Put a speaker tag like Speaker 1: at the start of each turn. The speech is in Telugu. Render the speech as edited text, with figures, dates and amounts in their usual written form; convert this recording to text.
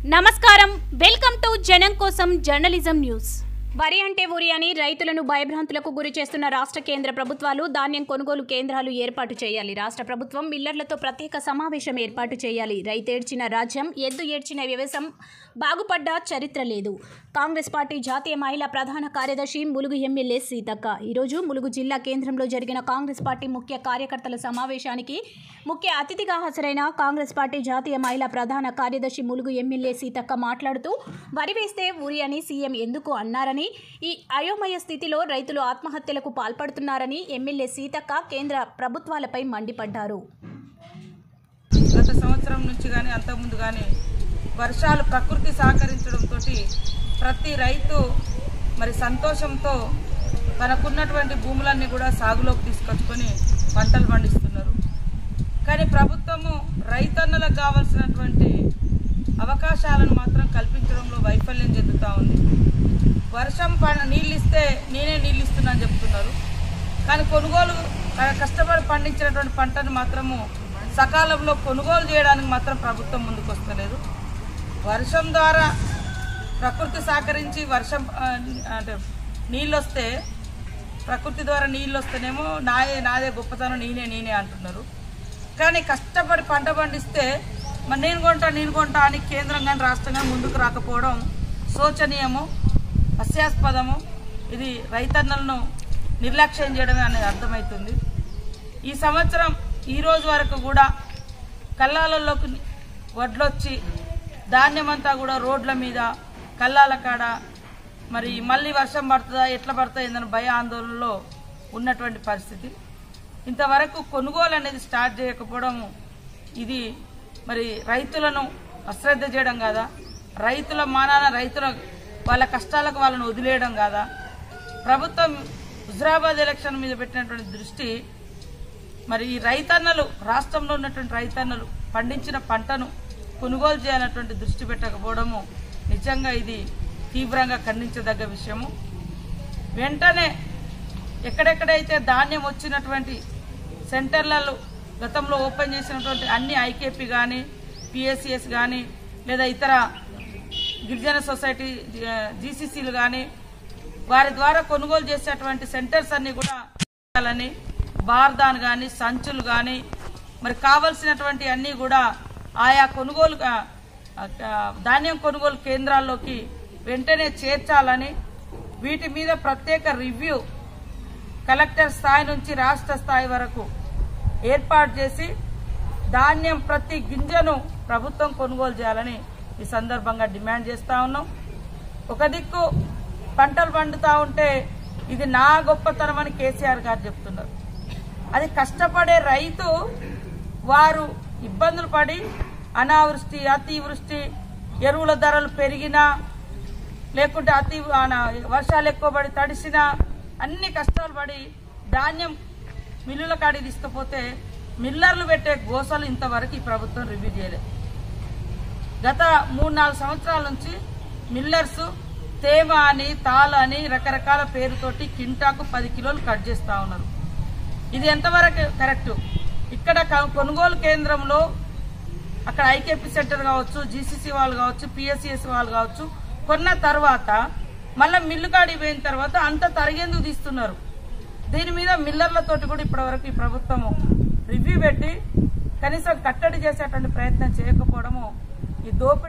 Speaker 1: నమస్కారం, వెల్కమ్ టు జనం కోసం జర్నలిజం న్యూస్. వరి అంటే ఊరి అని రైతులను భయభ్రాంతులకు గురి చేస్తున్న రాష్ట్ర కేంద్ర ప్రభుత్వాలు ధాన్యం కొనుగోలు కేంద్రాలు ఏర్పాటు చేయాలి. రాష్ట్ర ప్రభుత్వం మిల్లర్లతో ప్రత్యేక సమావేశం ఏర్పాటు చేయాలి. రైతేడ్చిన రాజ్యం, ఎద్దు ఏడ్చిన వ్యవసాయం బాగుపడ్డ చరిత్ర లేదు. కాంగ్రెస్ పార్టీ జాతీయ మహిళా ప్రధాన కార్యదర్శి ములుగు ఎమ్మెల్యే సీతక్క ఈరోజు ములుగు జిల్లా కేంద్రంలో జరిగిన కాంగ్రెస్ పార్టీ ముఖ్య కార్యకర్తల సమావేశానికి ముఖ్య అతిథిగా హాజరైన కాంగ్రెస్ పార్టీ జాతీయ మహిళా ప్రధాన కార్యదర్శి ములుగు ఎమ్మెల్యే సీతక్క మాట్లాడుతూ వరి వేస్తే ఊరి అని సీఎం ఎందుకు అన్నారని, ఈ అయోమయ స్థితిలో రైతులు ఆత్మహత్యలకు పాల్పడుతున్నారని ఎమ్మెల్యే సీతక్క కేంద్ర ప్రభుత్వాలపై మండిపడ్డారు.
Speaker 2: గత సంవత్సరం నుంచి కానీ అంతకుముందు కానీ వర్షాలు ప్రకృతి సహకరించడంతో ప్రతి రైతు మరి సంతోషంతో తనకున్నటువంటి భూములన్నీ కూడా సాగులోకి తీసుకొచ్చుకొని పంటలు పండిస్తున్నారు. కానీ ప్రభుత్వము రైతన్నలకు కావాల్సినటువంటి అవకాశాలను మాత్రం కల్పించడంలో వైఫల్యం చెందుతూ ఉంది. వర్షం నీళ్ళు ఇస్తే నేనే నీళ్ళు ఇస్తున్నా అని చెప్తున్నారు. కానీ కొనుగోలు కష్టపడి పండించినటువంటి పంటను మాత్రము సకాలంలో కొనుగోలు చేయడానికి మాత్రం ప్రభుత్వం ముందుకు వస్తలేదు. వర్షం ద్వారా ప్రకృతి సహకరించి వర్షం అంటే నీళ్ళు వస్తే, ప్రకృతి ద్వారా నీళ్ళు వస్తేనేమో నాదే గొప్పతనం, నేనే అంటున్నారు. కానీ కష్టపడి పంట పండిస్తే మరి నేను కొంటా అని కేంద్రం కానీ రాష్ట్రం కానీ ముందుకు రాకపోవడం శోచనీయము, హాస్యాస్పదము. ఇది రైతన్నలను నిర్లక్ష్యం చేయడమే అనేది అర్థమవుతుంది. ఈ సంవత్సరం ఈ రోజు వరకు కూడా కల్లాలలోకి వడ్లొచ్చి ధాన్యమంతా కూడా రోడ్ల మీద కల్లాల కాడ మరి మళ్ళీ వర్షం పడుతుందా, ఎట్లా పడుతుందని భయ ఆందోళనలో ఉన్నటువంటి పరిస్థితి. ఇంతవరకు కొనుగోలు అనేది స్టార్ట్ చేయకపోవడం ఇది మరి రైతులను అశ్రద్ధ చేయడం కాదా? రైతుల మానాన రైతుల వాళ్ళ కష్టాలకు వాళ్ళను వదిలేయడం కాదా? ప్రభుత్వం హుజరాబాద్ ఎలక్షన్ మీద పెట్టినటువంటి దృష్టి మరి ఈ రైతన్నలు, రాష్ట్రంలో ఉన్నటువంటి రైతన్నలు పండించిన పంటను కొనుగోలు చేయాలన్నటువంటి దృష్టి పెట్టకపోవడము నిజంగా ఇది తీవ్రంగా ఖండించదగ్గ విషయము. వెంటనే ఎక్కడెక్కడైతే ధాన్యం వచ్చినటువంటి సెంటర్లలో గతంలో ఓపెన్ చేసినటువంటి అన్ని ఐకేపీ కానీ, పిఎస్సిఎస్ కానీ, లేదా ఇతర గిరిజన సొసైటీ జీసీసీలు కానీ వారి ద్వారా కొనుగోలు చేసేటువంటి సెంటర్స్ అన్నీ కూడా చేయాలని, బార్దాన్ కానీ, సంచులు కానీ మరి కావలసినటువంటి అన్నీ కూడా ఆయా కొనుగోలు ధాన్యం కొనుగోలు కేంద్రాల్లోకి వెంటనే చేర్చాలని, వీటి మీద ప్రత్యేక రివ్యూ కలెక్టర్ స్థాయి నుంచి రాష్ట్ర స్థాయి వరకు ఏర్పాటు చేసి ధాన్యం ప్రతి గింజను ప్రభుత్వం కొనుగోలు చేయాలని ఈ సందర్భంగా డిమాండ్ చేస్తూ ఉన్నాం. ఒక దిక్కు పంటలు పండుతూ ఉంటే ఇది నా గొప్పతనం అని కేసీఆర్ గారు చెప్తున్నారు. అది కష్టపడే రైతు వారు ఇబ్బందులు పడి అనావృష్టి, అతివృష్టి, ఎరువుల ధరలు పెరిగినా లేకుంటే వర్షాలు ఎక్కువ పడి తడిసినా అన్ని కష్టాలు పడి ధాన్యం మిల్లుల కాడికి తీసుకుపోతే మిల్లర్లు పెట్టే గోసలు ఇంతవరకు ఈ ప్రభుత్వం రివ్యూ చేయలేదు. గత 3-4 సంవత్సరాల నుంచి మిల్లర్స్ తేమ అని, తాళ అని రకరకాల పేరుతోటి కింటాకు 10 కిలోలు కట్ చేస్తూ ఉన్నారు. ఇది ఎంతవరకు కరెక్ట్? ఇక్కడ కొనుగోలు కేంద్రంలో అక్కడ ఐకేపీ సెంటర్ కావచ్చు, జీసీసీ వాళ్ళు కావచ్చు, పిఎస్సిఎస్ వాళ్ళు కావచ్చు, కొన్న తర్వాత మళ్ళీ మిల్లు కాడికి పోయిన తర్వాత అంత తరిగేందుకు తీస్తున్నారు. దీని మీద మిల్లర్లతోటి కూడా ఇప్పటివరకు ఈ ప్రభుత్వము రివ్యూ పెట్టి కనీసం కట్టడి చేసేటువంటి ప్రయత్నం చేయకపోవడము ఈ దోపిడీ